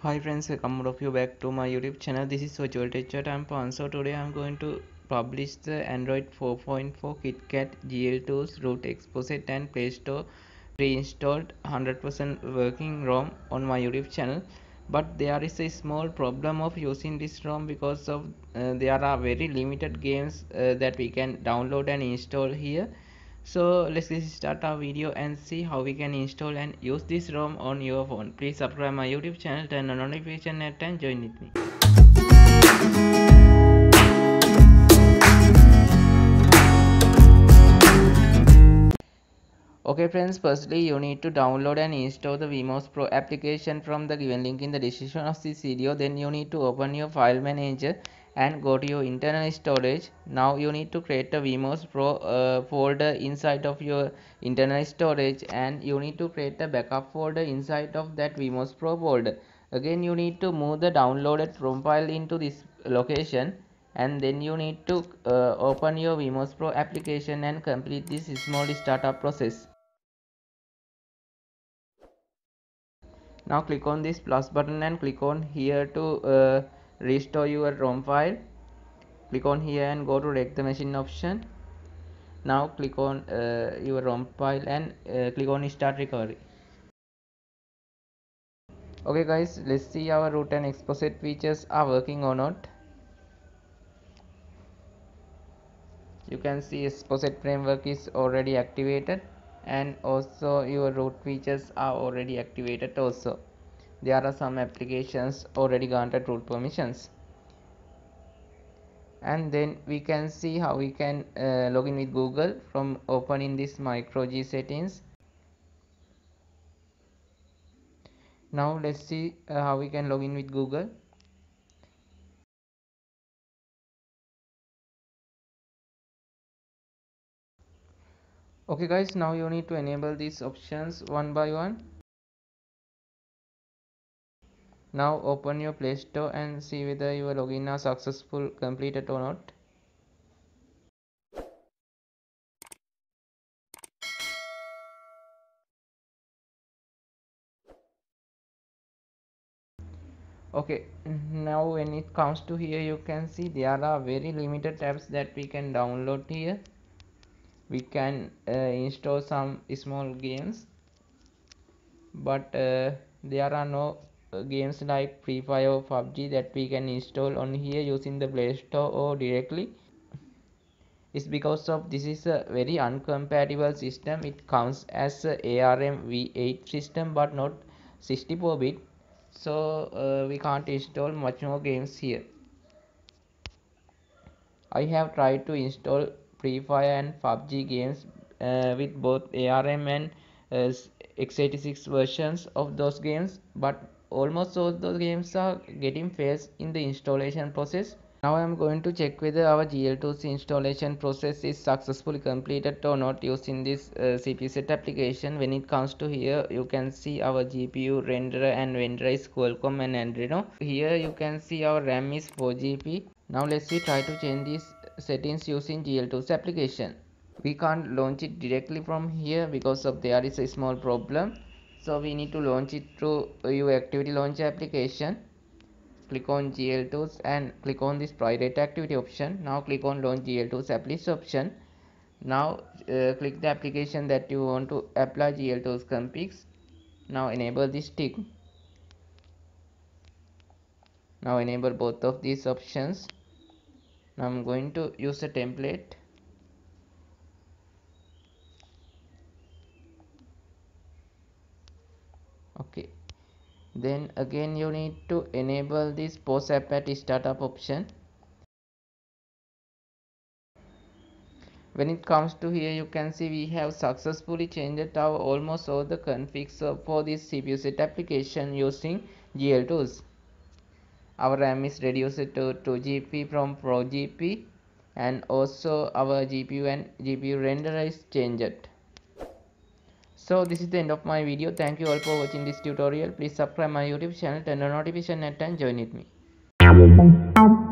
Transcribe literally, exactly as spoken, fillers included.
Hi friends, welcome all of you back to my YouTube channel. This is Untitled Chapter. I'm Pan. So today I'm going to publish the Android four point four KitKat Gltools root exposit and Play Store pre-installed one hundred percent working ROM on my YouTube channel. But there is a small problem of using this ROM because of uh, there are very limited games uh, that we can download and install here. So let's start our video and see how we can install and use this ROM on your phone. Please subscribe my YouTube channel, turn on notification net and join with me. Okay friends, firstly you need to download and install the Vmos Pro application from the given link in the description of this video. Then you need to open your file manager and go to your internal storage. Now you need to create a Vmos Pro uh, folder inside of your internal storage, and you need to create a backup folder inside of that Vmos Pro folder. Again you need to move the downloaded ROM file into this location, and then you need to uh, open your Vmos Pro application and complete this small startup process. Now click on this plus button and click on here to uh, restore your ROM file. Click on here and go to wreck the machine option. Now click on uh, your ROM file and uh, click on start recovery. Okay guys, let's see our root and exposit features are working or not. You can see exposit framework is already activated, and also your root features are already activated. Also there are some applications already granted root permissions. And then we can see how we can uh, log in with Google from opening this micro G settings. Now let's see uh, how we can log in with Google. Okay guys, now you need to enable these options one by one. Now open your Play Store and see whether your login are successful completed or not. Okay, now when it comes to here, you can see there are very limited tabs that we can download here. We can uh, install some small games, but uh, there are no uh, games like Free Fire or P U B G that we can install on here using the Play Store or directly. It's because of this is a very uncompatible system. It counts as a ARM v eight system but not sixty-four bit, so uh, we can't install much more games here. I have tried to install Free Fire and P U B G games uh, with both ARM and uh, x eighty-six versions of those games, but almost all those games are getting fails in the installation process. Now I am going to check whether our Gltools installation process is successfully completed or not using this uh, C P U set application. When it comes to here, you can see our G P U renderer and vendor is Qualcomm and Adreno. Here you can see our RAM is four G B. Now let's see try to change these settings using Gltools application. We can't launch it directly from here because of there is a small problem, so we need to launch it through your activity launcher application. Click on Gltools and click on this private activity option. Now click on launch Gltools application option. Now uh, click the application that you want to apply Gltools configs. Now enable this tick. Now enable both of these options. Now I'm going to use a template. Okay, then again you need to enable this pause app at startup option. When it comes to here, you can see we have successfully changed our almost all the configs for this C P U set application using Gltools. Our RAM is reduced to two G B from four G B, and also our G P U and G P U renderer is changed. So this is the end of my video. Thank you all for watching this tutorial. Please subscribe my YouTube channel, turn on notification and join with me.